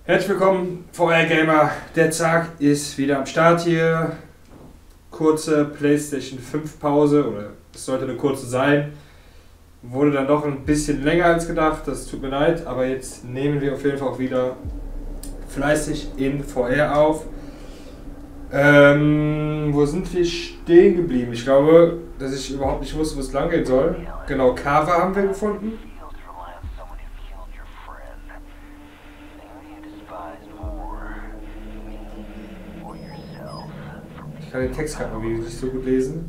Herzlich willkommen, VR Gamer. Der Tag ist wieder am Start hier. Kurze PlayStation 5 Pause, oder es sollte eine kurze sein. Wurde dann doch ein bisschen länger als gedacht, das tut mir leid, aber jetzt nehmen wir auf jeden Fall auch wieder fleißig in VR auf. Wo sind wir stehen geblieben? Ich glaube, dass ich überhaupt nicht wusste, wo es lang gehen soll. Genau, Kava haben wir gefunden. Ich kann den Text gerade mal nicht so gut lesen.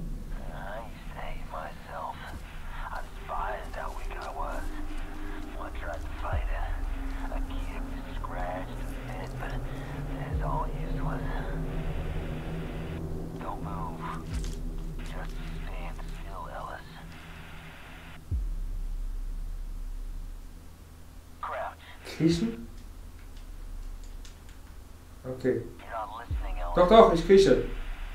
Kriechen? Okay. Doch, doch, ich krieche.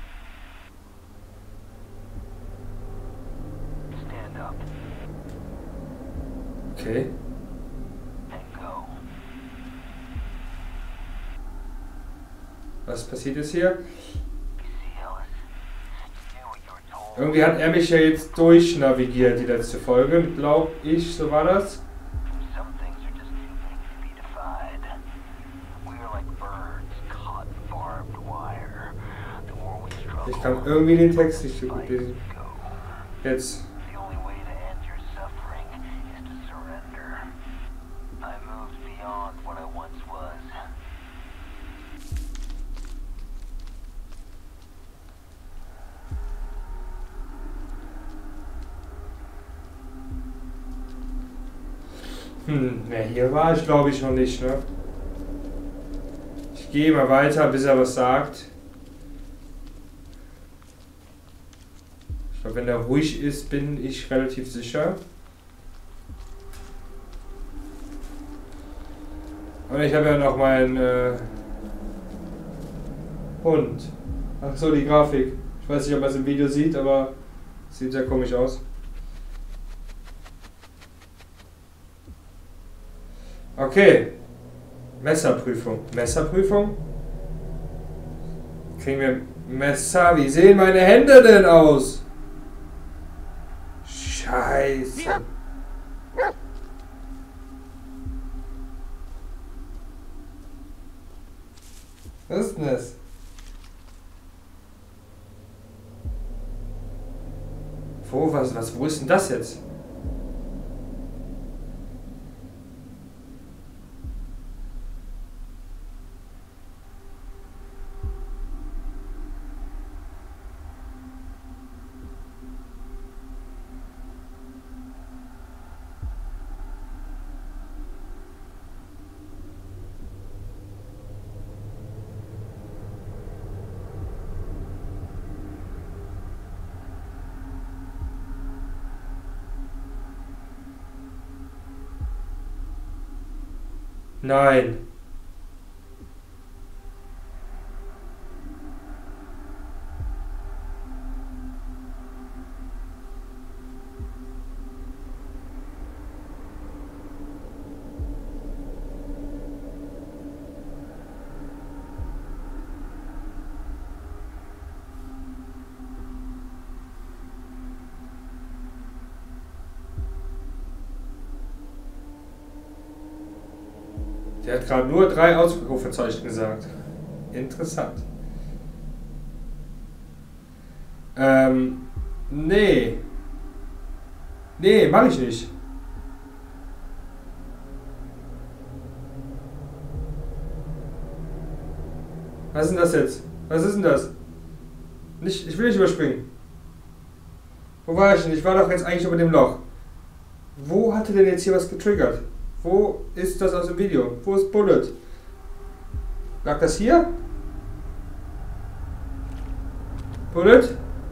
Okay. Was passiert jetzt hier? Irgendwie hat er mich ja jetzt durchnavigiert, die letzte Folge, glaube ich, so war das. Ich kann irgendwie den Text nicht so gut lesen. Jetzt. Ne, hier war ich glaube ich noch nicht, ne? Ich gehe mal weiter, bis er was sagt. Ich glaube, wenn er ruhig ist, bin ich relativ sicher. Und ich habe ja noch meinen Hund. Ach so, die Grafik. Ich weiß nicht, ob man es im Video sieht, aber es sieht sehr komisch aus. Okay. Messerprüfung. Messerprüfung? Kriegen wir Messer? Wie sehen meine Hände denn aus? Scheiße. Was ist denn das? Wo ist denn das jetzt? Nein. Der hat gerade nur 3 Ausrufezeichen gesagt. Interessant. Nee. Nee, mach ich nicht. Was ist denn das jetzt? Was ist denn das? Nicht, ich will nicht überspringen. Wo war ich denn? Ich war doch jetzt eigentlich über dem Loch. Wo hatte denn jetzt hier was getriggert? Wo ist das aus dem Video? Wo ist Bullet? Lag das hier? Bullet?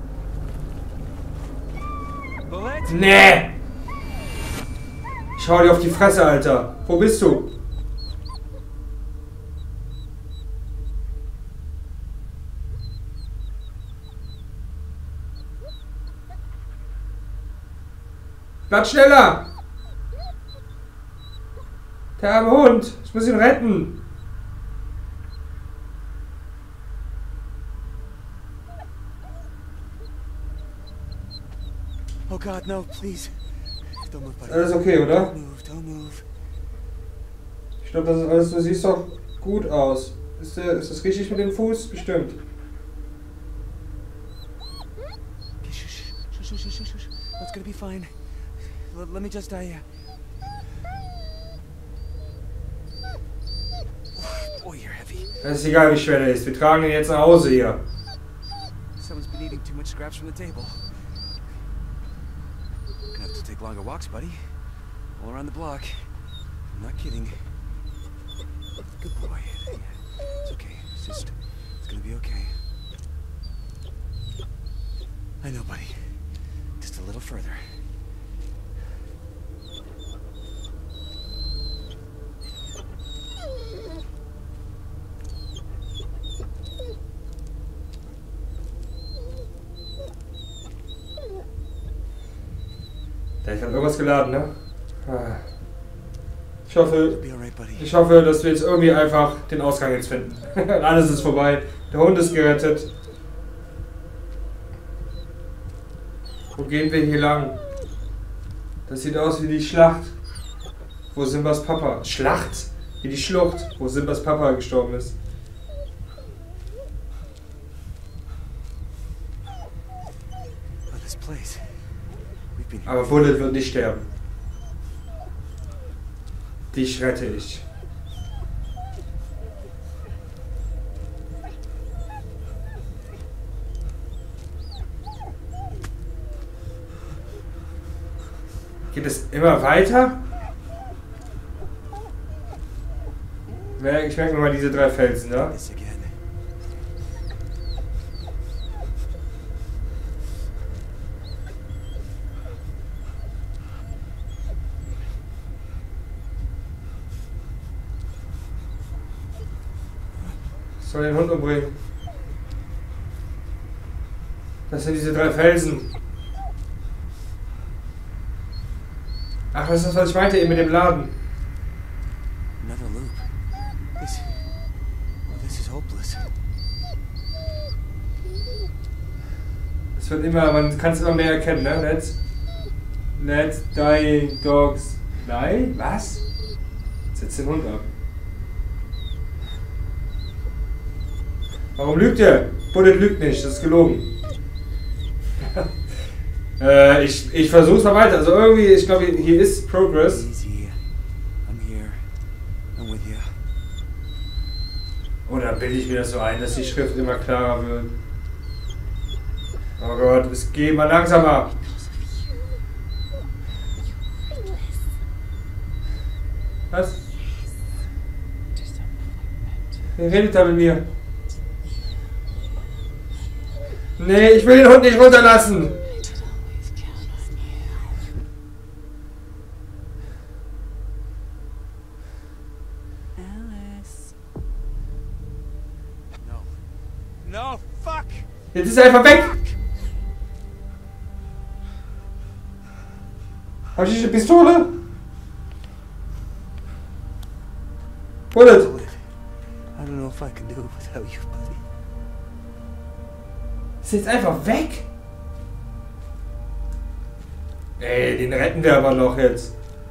Nee! Ich hau dir auf die Fresse, Alter. Wo bist du? Bleib schneller! Der arme Hund! Ich muss ihn retten! Oh God, no, please. Don't move, buddy. Alles okay, oder? Don't move. Ich glaube, das ist alles, du siehst doch gut aus. Ist das richtig mit dem Fuß? Bestimmt. Okay, shush. That's gonna be fine. Let me just, Boy, you're heavy. Es ist egal, wie schwer der ist. Wir tragen ihn jetzt nach Hause hier. Someone's been eating too much scraps from the table. Gonna have to take longer walks, buddy. All around the block. I'm not kidding. Good boy. It's okay. It's gonna be okay. I know, buddy. Just a little further. Ich habe irgendwas geladen, ne? Ich hoffe, dass wir jetzt irgendwie einfach den Ausgang jetzt finden. Alles ist vorbei. Der Hund ist gerettet. Wo gehen wir hier lang? Das sieht aus wie die Schlacht, wo Simbas Papa... Schlacht? Wie die Schlucht, wo Simbas Papa gestorben ist. Aber Bullet wird nicht sterben. Dich rette ich. Geht es immer weiter? Ich merke mir mal diese 3 Felsen, ne? Ich soll den Hund umbringen. Das sind diese 3 Felsen. Ach, das ist das, was ich meinte eben mit dem Laden. Another loop. This is hopeless. Es wird immer, man kann es immer mehr erkennen, ne? Let dying dogs lie? Was? Setz den Hund ab. Warum lügt ihr? Bullet lügt nicht, das ist gelogen. Ich versuch's mal weiter. Also irgendwie, ich glaube, hier ist Progress. Oder bilde ich mir das so ein, dass die Schrift immer klarer wird? Oh Gott, es geht mal langsamer. Was? Wer redet da mit mir? Nee, ich will den Hund nicht runterlassen. No, fuck! Jetzt ist er einfach weg. Hab ich eine Pistole? Bullet! I don't know if I can do it without you, buddy. Ist jetzt einfach weg? Ey, den retten wir aber noch jetzt.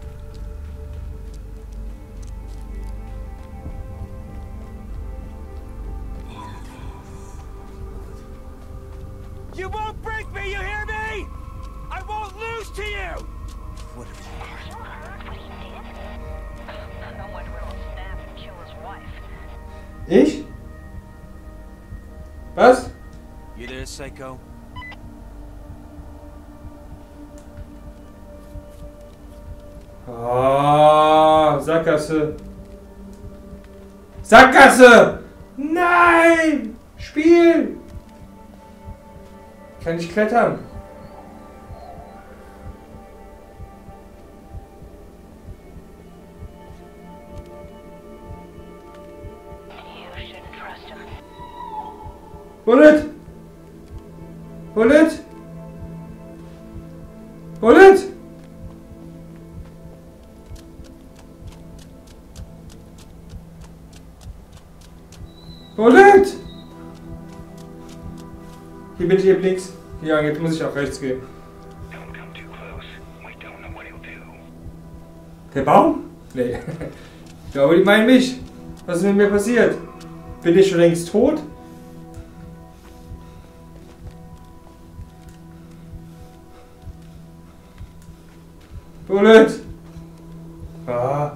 You won't break me, you hear me? I won't lose to you! What if you heard what he did? No one will snap and kill his wife. Ich? Was? You there, psycho? Oh, Sackgasse. Sackgasse! Nein! Spiel! Kann ich klettern? Bullet! Bullet! Bullet! Bullet! Hier bitte, hier links. Ja, jetzt muss ich auch rechts gehen. Don't come Der Baum? Nee. Ich glaube, die meinen mich. Was ist mit mir passiert? Bin ich schon längst tot? Bullet! Ah.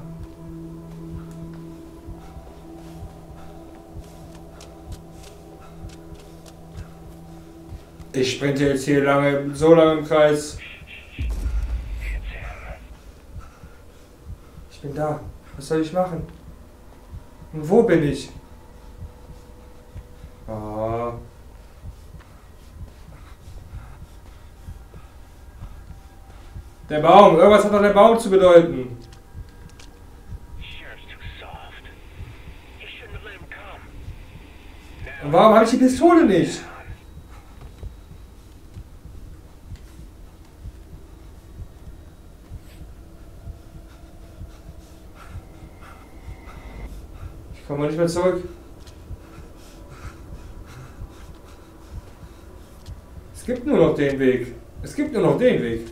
Ich sprinte jetzt hier so lange im Kreis. Ich bin da. Was soll ich machen? Und wo bin ich? Ah. Der Baum. Irgendwas hat doch der Baum zu bedeuten. Und warum habe ich die Pistole nicht? Ich komme nicht mehr zurück. Es gibt nur noch den Weg. Es gibt nur noch den Weg.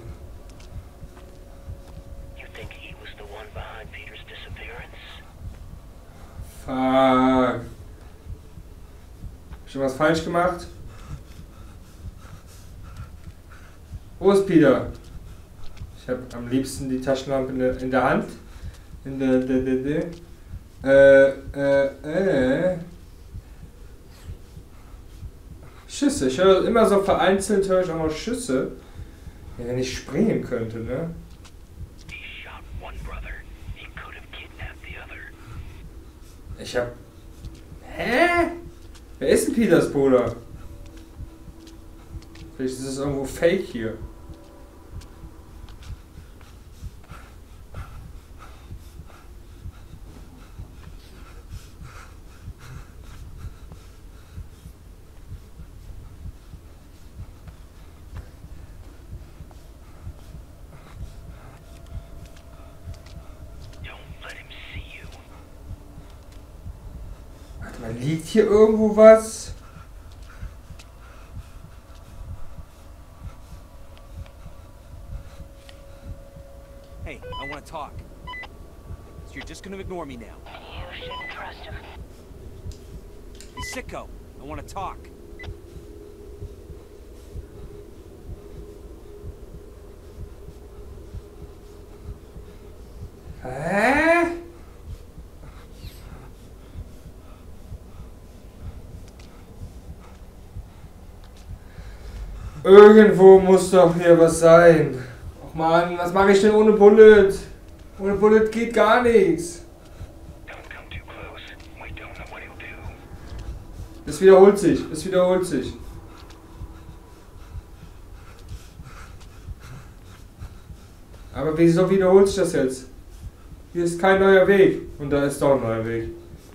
Fuck. Hab ich schon was falsch gemacht? Wo ist Peter? Ich habe am liebsten die Taschenlampe in der Hand. Schüsse. Ich höre immer so vereinzelt, höre ich auch mal Schüsse. Ja, wenn ich springen könnte, ne? Ich hab... Hä? Wer ist denn Peters Bruder? Vielleicht ist es irgendwo fake hier. Warte mal, liegt hier irgendwo was? Hey, I want to talk. So you're just gonna ignore me now. You shouldn't trust him. Hey, sicko, I want to talk. Hä? Irgendwo muss doch hier was sein. Och Mann, was mache ich denn ohne Bullet? Ohne Bullet geht gar nichts. Es wiederholt sich, es wiederholt sich. Aber wieso wiederholt sich das jetzt? Hier ist kein neuer Weg. Und da ist doch ein neuer Weg.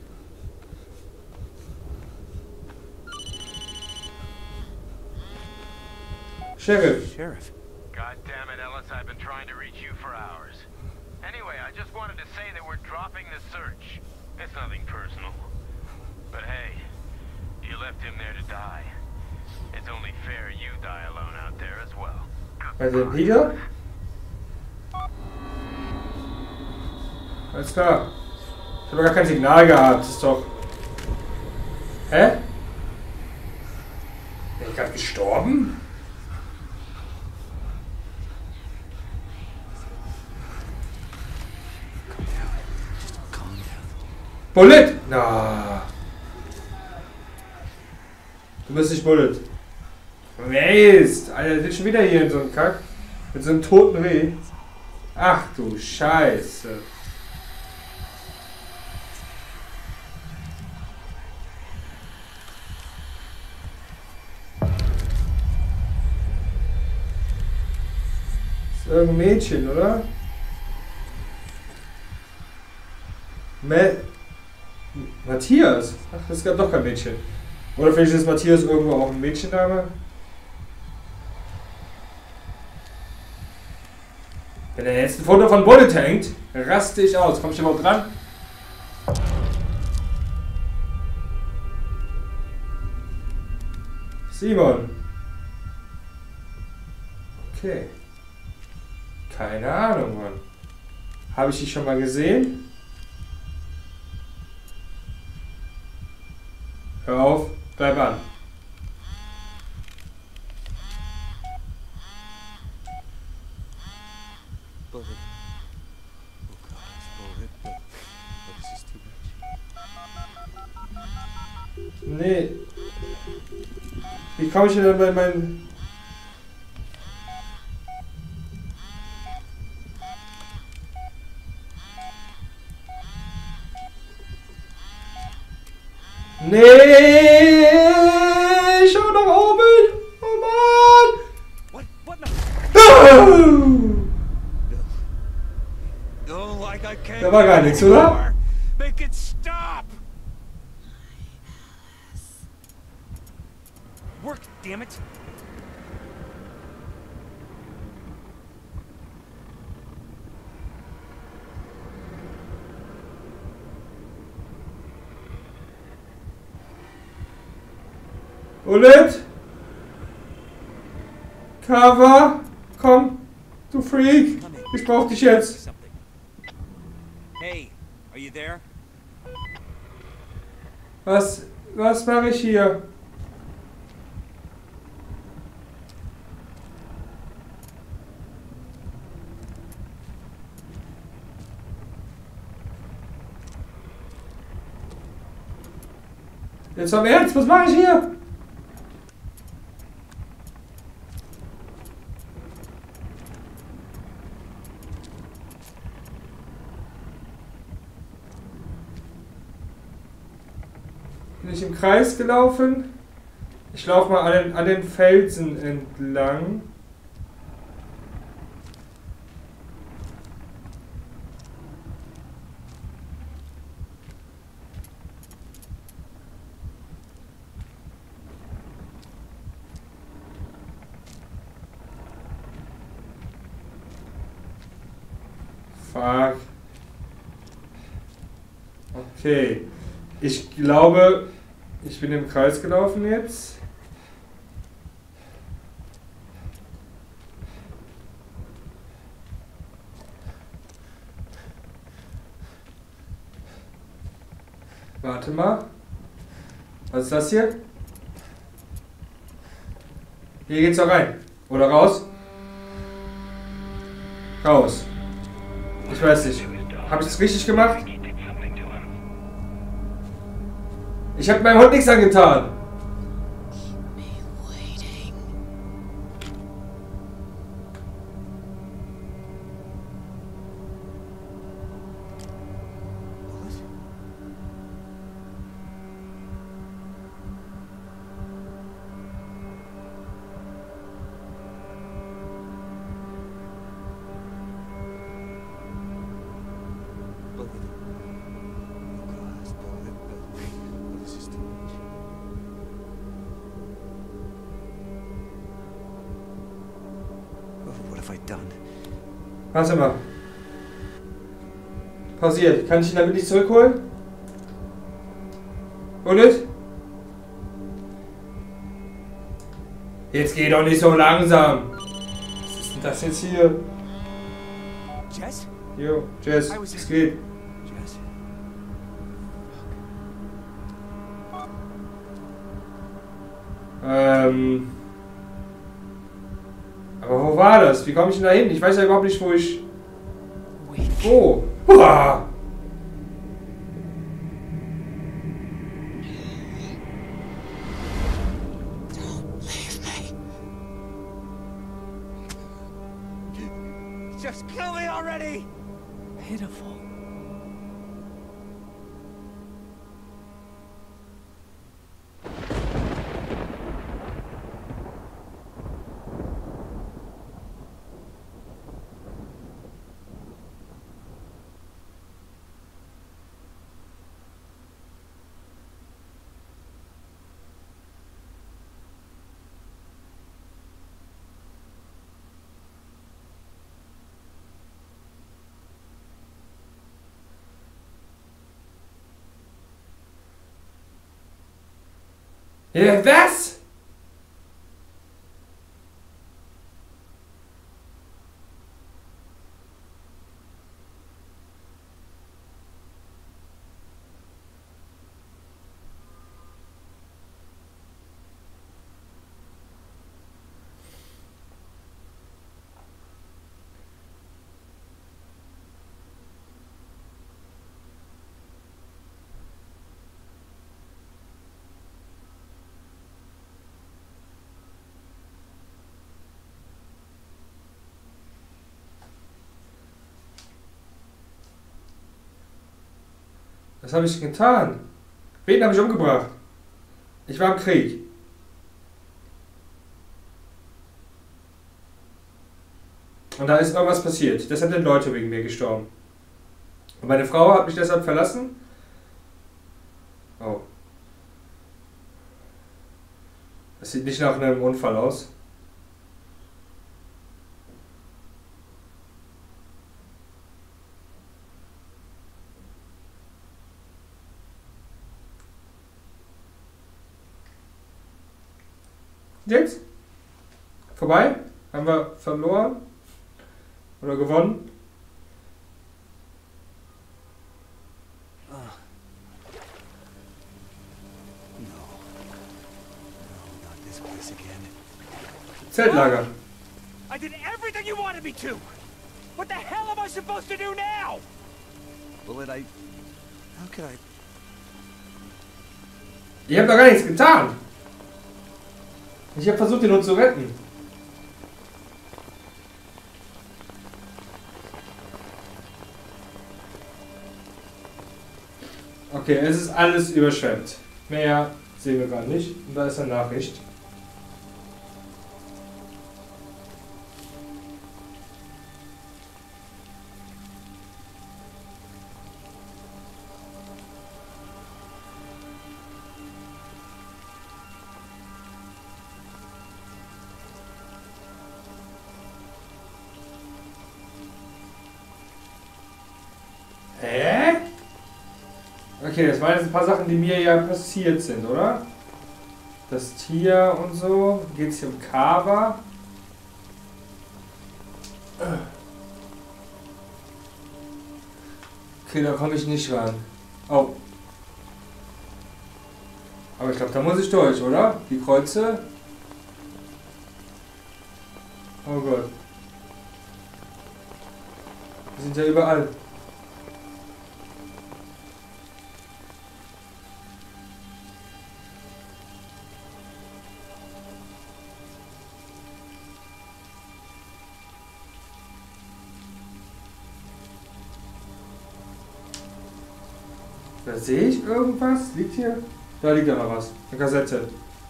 Sheriff. Sheriff. God damn it, Ellis, I've been trying to reach you for hours. Anyway, I just wanted to say that we're dropping the search. It's nothing personal. But hey, you left him there to die. It's only fair you die alone out there as well. Also Peter? Alles klar. Ich habe gar kein Signal gehabt. Das ist doch... Hä? Bin ich gerade gestorben? Bullet! Na. Du bist nicht Bullet. Mist! Alter, der ist schon wieder hier in so einem Kack. Mit so einem toten Reh. Ach du Scheiße. Das ist irgendein Mädchen, oder? Matthias? Ach, es gab doch kein Mädchen. Oder vielleicht ist Matthias irgendwo auch ein Mädchenname? Wenn er jetzt ein Foto von Bullet hängt, raste ich aus. Komm ich überhaupt dran? Simon. Okay. Keine Ahnung, Mann. Habe ich die schon mal gesehen? Hör auf, bleib an. Bullet. Oh gosh, bullet. But this is too much. Nee. Wie komme ich denn dann bei meinen... Nee! Schau nach oben! Oh Mann! What? No. Da No, like I can't. Da war gar nichts, oder? Make it stop. Work, damn it. Bullet! Cover! Komm, du Freak! Ich brauch dich jetzt! Something. Hey, are you there? Was mache ich hier? Jetzt am Ernst, was mache ich hier? Bin ich im Kreis gelaufen? Ich laufe mal an den Felsen entlang. Fuck. Okay. Ich glaube, ich bin im Kreis gelaufen jetzt. Warte mal. Was ist das hier? Hier geht's doch rein. Oder raus? Raus. Ich weiß nicht. Habe ich das richtig gemacht? Ich habe meinem Hund nichts angetan. Warte mal. Pausiert. Kann ich ihn damit nicht zurückholen? Bullet? Jetzt geh doch nicht so langsam. Was ist denn das jetzt hier? Jess? Jo, Jess, es geht. Jess? Aber wo war das? Wie komme ich denn da hin? Ich weiß ja überhaupt nicht, wo ich... Wo? Uah! Just kill me already! Pitiful. Ja, was? Was habe ich getan? Wen habe ich umgebracht? Ich war im Krieg. Und da ist irgendwas passiert. Deshalb sind Leute wegen mir gestorben. Und meine Frau hat mich deshalb verlassen. Oh. Das sieht nicht nach einem Unfall aus. Jetzt? Vorbei? Haben wir verloren? Oder gewonnen? Zeltlager. I did everything you wanted me to. What the hell am I supposed to do now? Bullet, how could I? Ich habe doch gar nichts getan. Ich habe versucht, ihn nur zu retten. Okay, es ist alles überschwemmt. Mehr sehen wir gar nicht. Und da ist eine Nachricht. Hä? Okay, das waren jetzt ein paar Sachen, die mir ja passiert sind, oder? Das Tier und so. Geht es hier um Kava? Okay, da komme ich nicht ran. Oh. Aber ich glaube, da muss ich durch, oder? Die Kreuze. Oh Gott. Die sind ja überall. Da sehe ich irgendwas. Liegt hier? Da liegt ja noch was. Eine Kassette.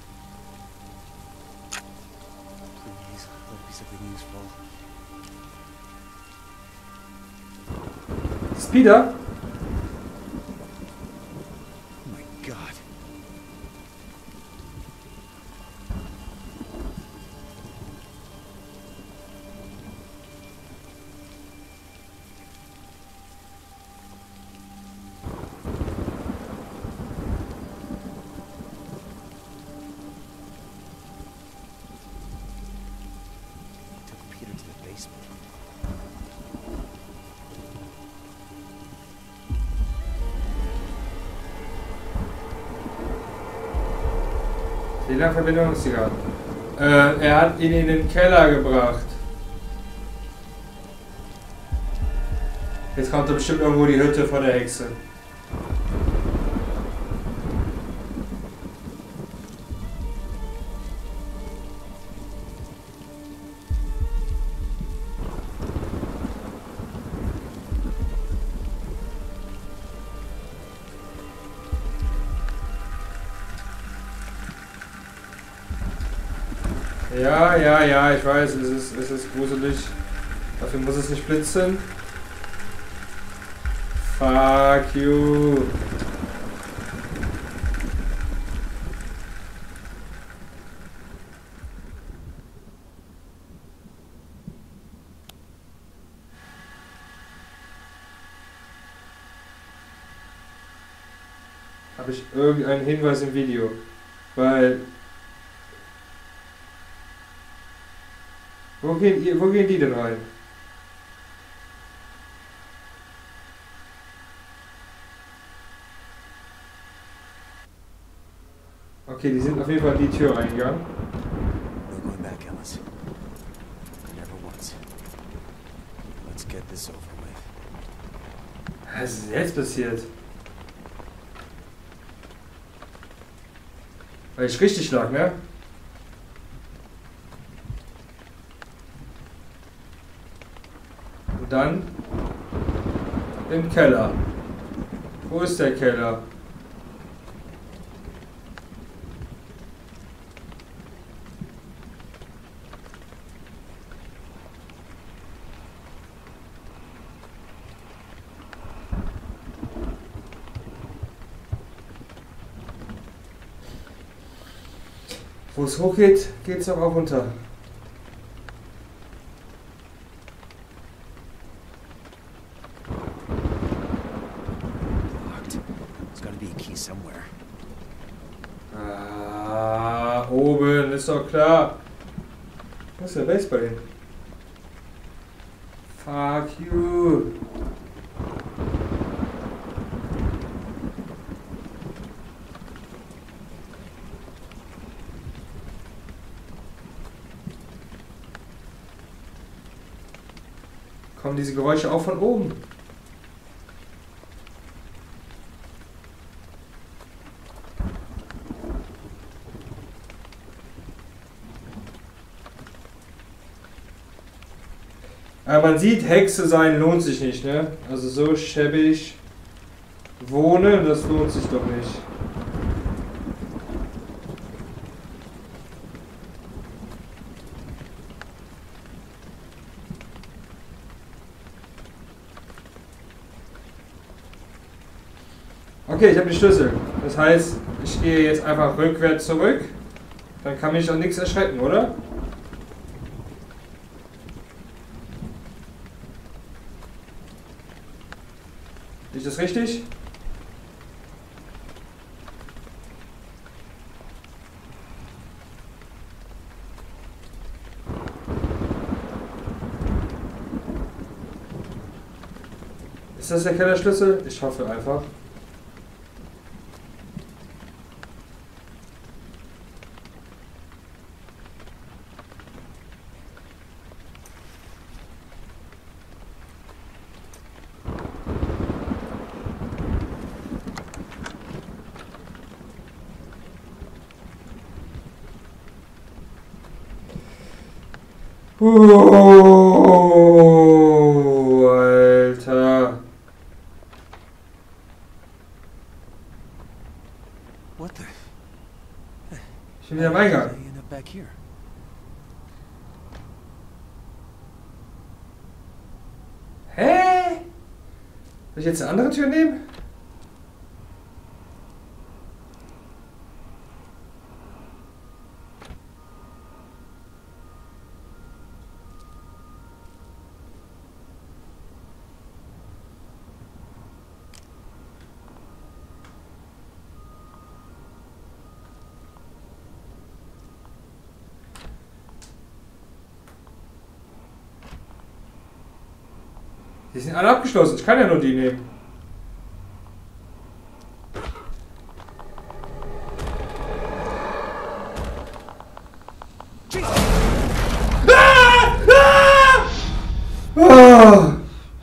Please, let it be something useful. Speeder? Oh my God. Took Peter to the basement. WLAN-Verbindung ist egal. Er hat ihn in den Keller gebracht. Jetzt kommt da bestimmt irgendwo die Hütte von der Hexe. Ja, ich weiß, es ist gruselig. Dafür muss es nicht blitzen. Fuck you. Habe ich irgendeinen Hinweis im Video? Weil... Wo gehen die denn rein? Okay, die sind auf jeden Fall in die Tür reingegangen. No going back, Ellis. Never once. Let's get this over with. Was ist denn jetzt passiert? Weil ich richtig lag, ne? Und dann im Keller. Wo ist der Keller? Wo es hoch geht, geht es auch runter. Locked. There's gotta be a key somewhere. Ah, oben, ist doch klar. Wo ist der Baseball hin? Fuck you. Kommen diese Geräusche auch von oben? Aber man sieht, Hexe sein lohnt sich nicht, ne? Also so schäbig wohnen, das lohnt sich doch nicht. Okay, ich habe die Schlüssel. Das heißt, ich gehe jetzt einfach rückwärts zurück. Dann kann mich auch nichts erschrecken, oder? Ist das richtig? Ist das der Kellerschlüssel? Ich hoffe einfach. Alter. What the? Ich bin wieder am Eingang. How did I end up back here? Hä? Soll ich jetzt eine andere Tür nehmen? Die sind alle abgeschlossen. Ich kann ja nur die nehmen. Ah!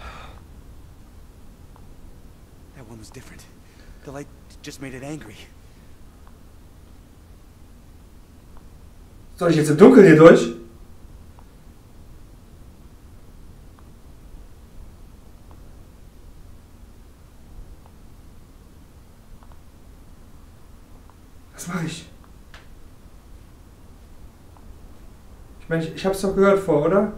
That one was different. The light just made it angry. Soll ich jetzt im Dunkeln hier durch? Was mache ich? Ich meine, ich hab's doch gehört vor, oder?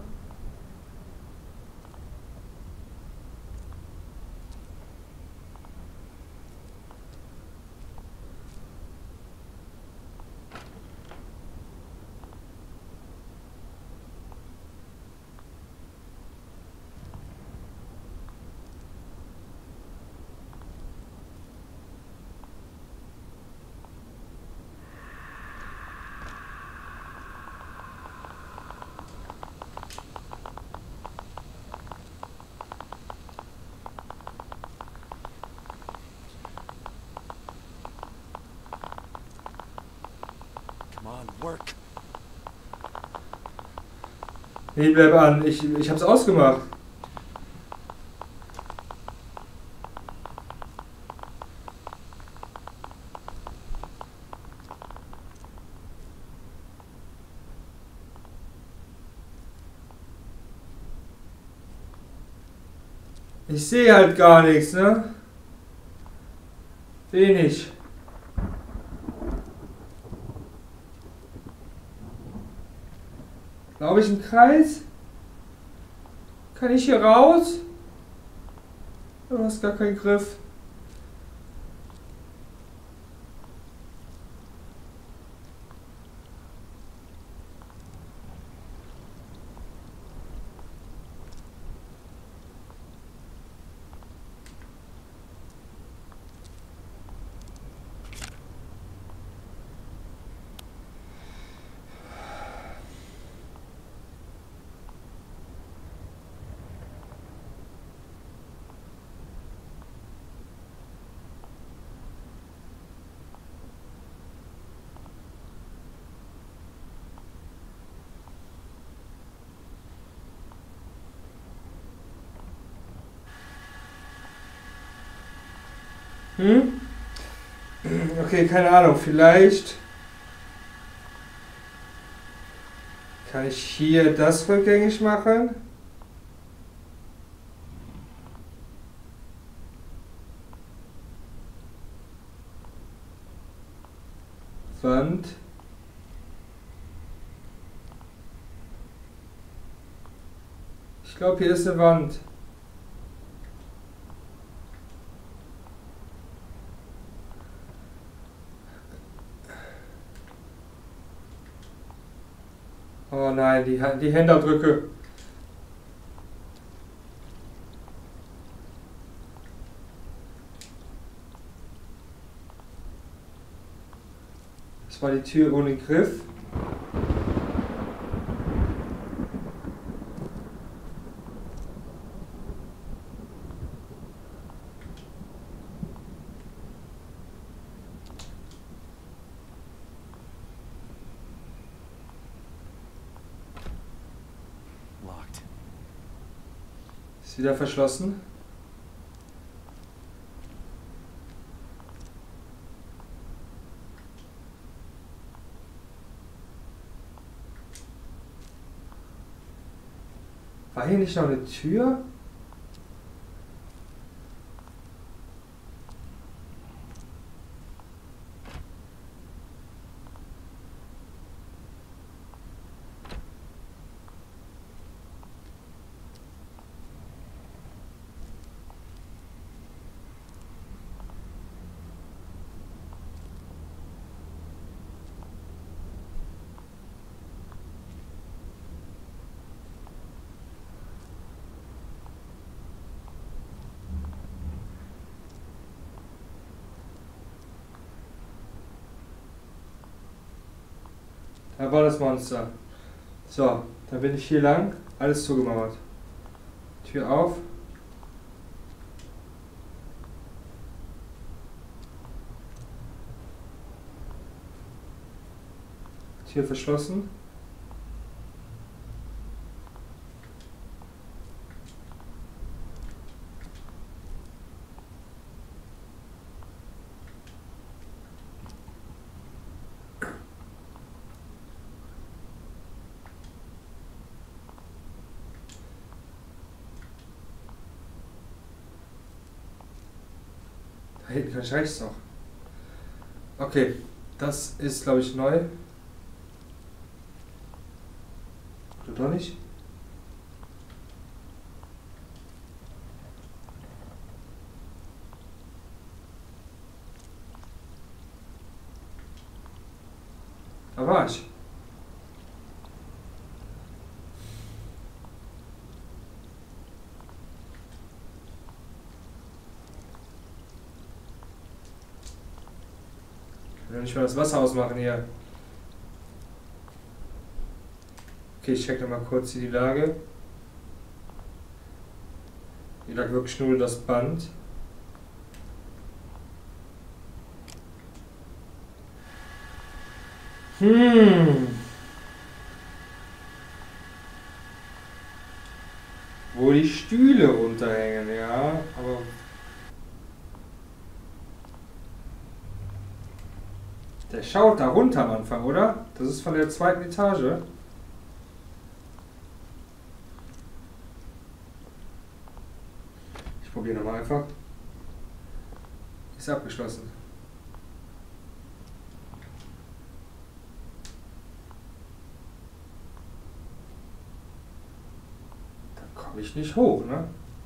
Come on, work. Nee, bleib an. Ich hab's ausgemacht. Ich sehe halt gar nichts, ne? Wenig. Glaube ich im Kreis? Kann ich hier raus? Du hast gar keinen Griff. Hm? Okay, keine Ahnung. Vielleicht kann ich hier das rückgängig machen. Wand. Ich glaube, hier ist eine Wand. Oh nein, die Händerdrücke. Das war die Tür ohne Griff. Locked. Ist wieder verschlossen. War hier nicht noch eine Tür? Da war das Monster. So, dann bin ich hier lang. Alles zugemauert. Tür auf. Tür verschlossen. Da hinten kann ich noch. Okay, das ist glaube ich neu. Oder doch nicht? Da war ich. Ich will nicht mal das Wasser ausmachen hier. Okay, ich check noch mal kurz hier die Lage. Hier lag wirklich nur das Band. Wo die Stühle runterhängen, ja, aber der schaut da runter am Anfang, oder? Das ist von der zweiten Etage. Ich probiere nochmal einfach. Ist abgeschlossen. Komm ich nicht hoch, ne?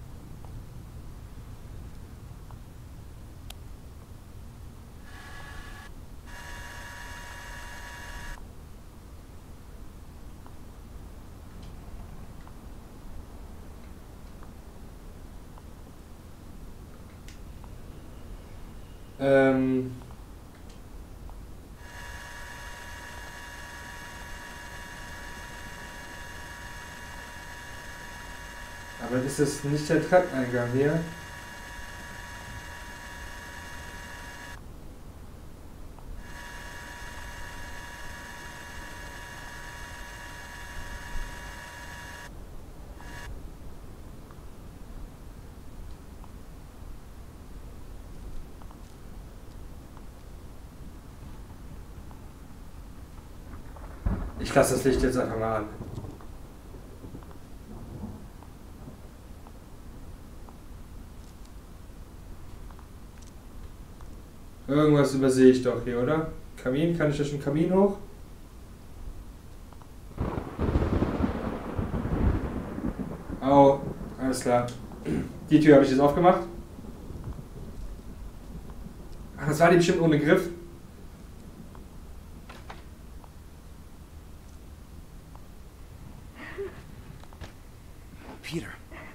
Aber ist das nicht der Treppeneingang hier? Ich lasse das Licht jetzt einfach mal an. Irgendwas übersehe ich doch hier, oder? Kamin, kann ich durch den Kamin hoch? Oh, alles klar. Die Tür habe ich jetzt aufgemacht. Ach, das war die bestimmt ohne Griff. Peter.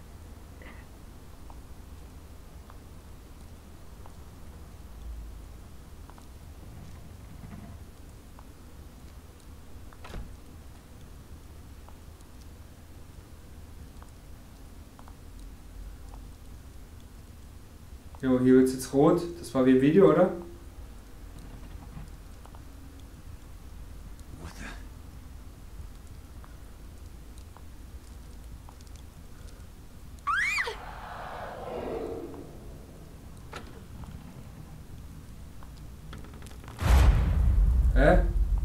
Jo, hier wird es jetzt rot. Das war wie im Video, oder? What the? Hä?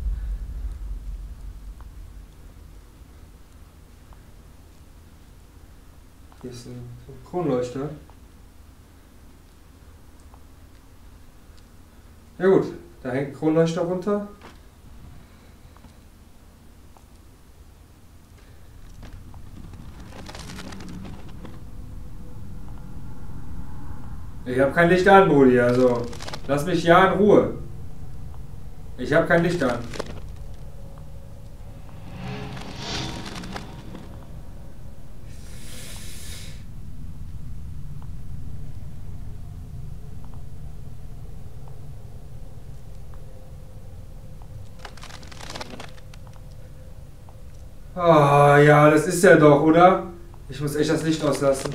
Hier ist ein Kronleuchter. Ja gut, da hängt ein Kronleuchter runter. Ich habe kein Licht an, Brudi, also lass mich ja in Ruhe. Ich habe kein Licht an. Ah, ja, das ist er doch, oder? Ich muss echt das Licht auslassen.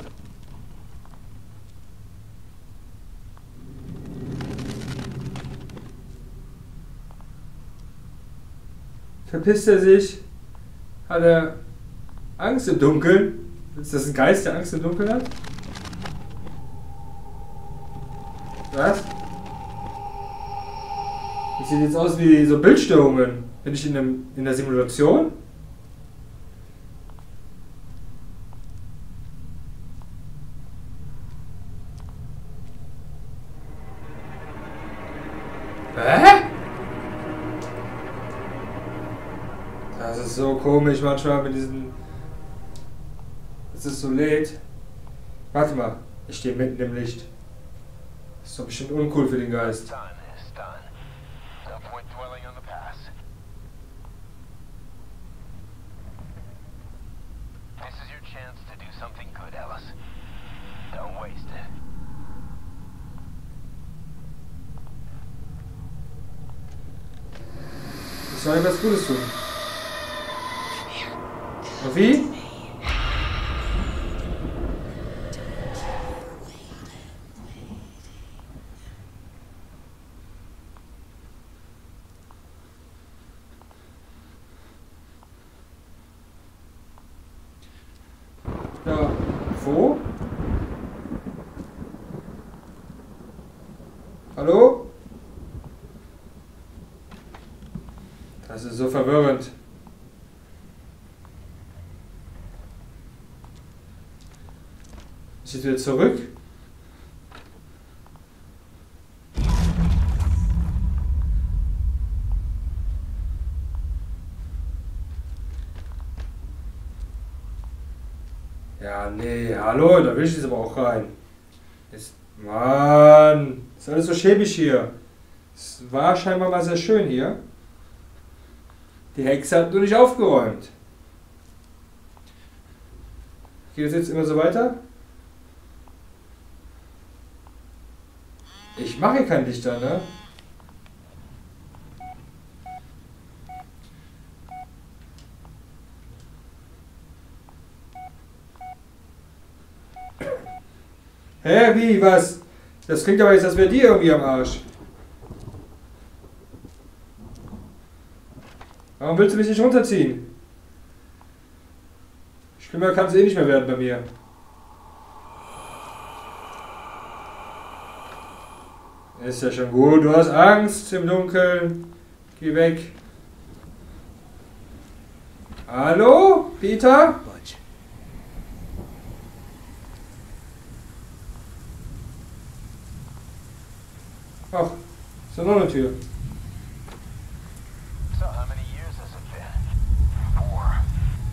Verpisst er sich? Hat er Angst im Dunkeln? Ist das ein Geist, der Angst im Dunkeln hat? Was? Das sieht jetzt aus wie so Bildstörungen. Bin ich in der Simulation? Hä? Das ist so komisch manchmal mit diesen... Es ist so lädt. Warte mal, ich stehe mitten im Licht. Das ist doch bestimmt uncool für den Geist. Done is done. No point dwelling on the past. This is your chance to do something good, Ellis. Don't waste it. Ich soll ihm was Gutes tun. Und wie? Ja, wo? Hallo? Das ist so verwirrend. Ist jetzt wieder zurück? Ja, nee, hallo, da will ich jetzt aber auch rein. Ist, Mann, ist alles so schäbig hier. Es war scheinbar mal sehr schön hier. Die Hexe hat nur nicht aufgeräumt. Geht das jetzt immer so weiter? Ich mache hier kein Licht an, ne? Hä, wie, was? Das klingt aber jetzt, als wäre die irgendwie am Arsch. Warum willst du mich nicht runterziehen? Schlimmer kann es eh nicht mehr werden bei mir. Ist ja schon gut, du hast Angst im Dunkeln. Geh weg. Hallo, Peter? Budge. Ach, ist ja noch eine Tür. So, how many years has it been? 4.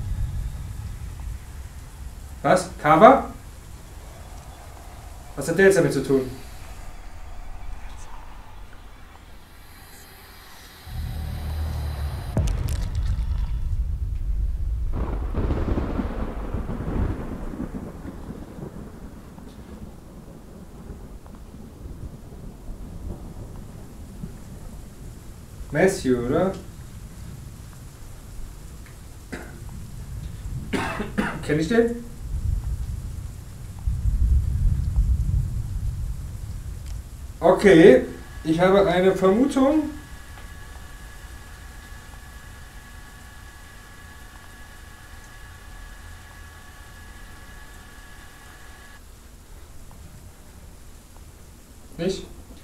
Was? Cover? Was hat der jetzt damit zu tun? Matthew, oder? Kenn ich den? Okay, ich habe eine Vermutung. Nicht?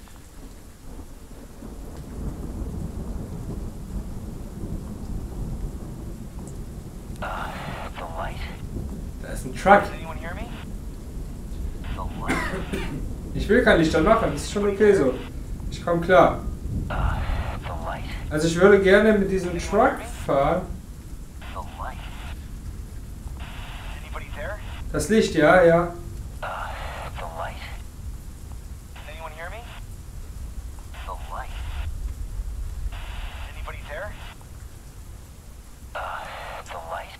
The light. Da ist ein Truck. Does anyone hear me? The light. Ich will kein Licht anmachen, das ist schon okay so. Ich komme klar. The light. Also ich würde gerne mit diesem Truck fahren. The light. Anybody there? Das Licht, ja, ja. The light. Does anyone hear me? The light. Anybody there? The light.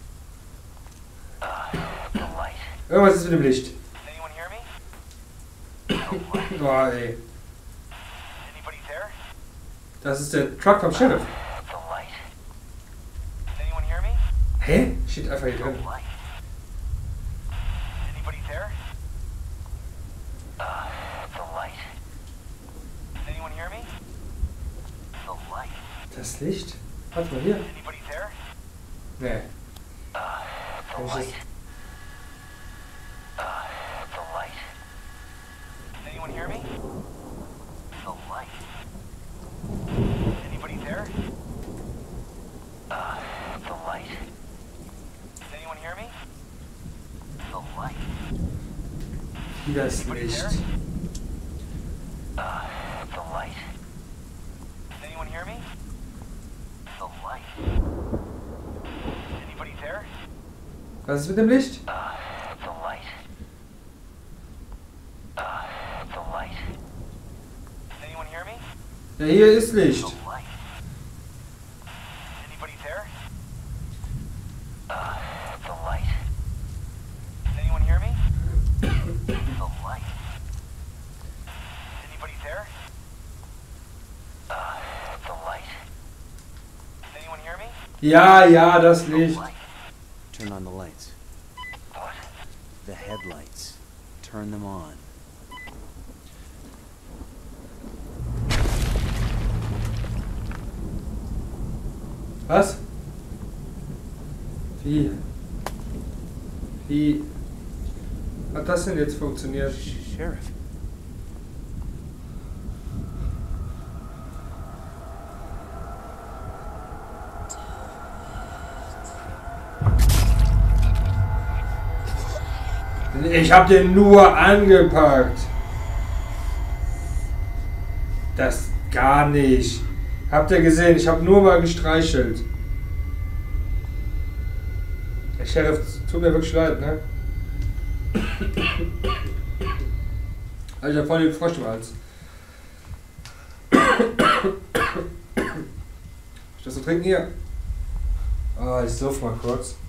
The light. Irgendwas ist mit dem Licht. Does anyone hear me? The light. Boah, ey. Anybody there? Das ist der Truck vom Sheriff. The light. Does anyone hear me? Hä? Steht einfach hier The drin. light. Anybody there? The light. Does anyone hear me? The light. Das Licht? Warte mal hier. Anybody there? Nee. The Kann ich light. The light. Does anyone hear me? The light. Anybody there? The light. Does anyone hear me? The light. Hier das Anybody Licht. there? The light. Does anyone hear me? The light. Anybody there? Was ist mit dem Licht? The light. The light. Does anyone hear me? Ja, hier ist Licht. The light. Anybody there? The light. Does anyone hear me? The light. Anybody there? The light. Does anyone hear me? Ja, ja, das The Licht. light. Turn on the lights. What? The headlights. Turn them on. Was? Wie? Wie hat das denn jetzt funktioniert? Sheriff. Ich hab den nur angepackt. Das gar nicht. Habt ihr gesehen? Ich habe nur mal gestreichelt. Sheriff, tut mir wirklich leid, ne? Also ich hab voll den Frosch im Hals. Ich das zu trinken hier? Ah, ich sauf mal kurz.